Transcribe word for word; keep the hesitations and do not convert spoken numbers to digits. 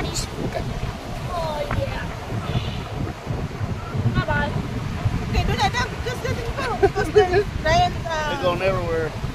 Okay. Oh, yeah. Bye-bye. Okay, do that now. Just let it go. Because then, then, uh, They're going everywhere.